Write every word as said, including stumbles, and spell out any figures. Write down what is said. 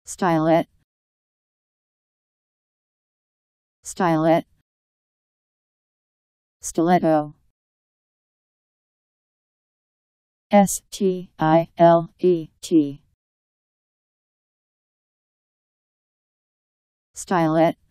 Stylet. Stylet. Stiletto. S T I L E T. Stylet.